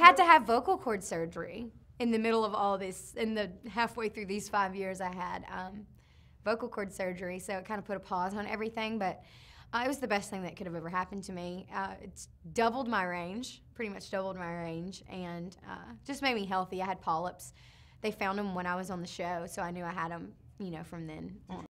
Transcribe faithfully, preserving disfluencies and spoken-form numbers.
had to have vocal cord surgery in the middle of all this, in the halfway through these five years I had um, vocal cord surgery, so it kind of put a pause on everything, but uh, it was the best thing that could have ever happened to me. Uh, it's doubled my range, pretty much doubled my range, and uh, just made me healthy. I had polyps. They found them when I was on the show, so I knew I had them, you know, from then on.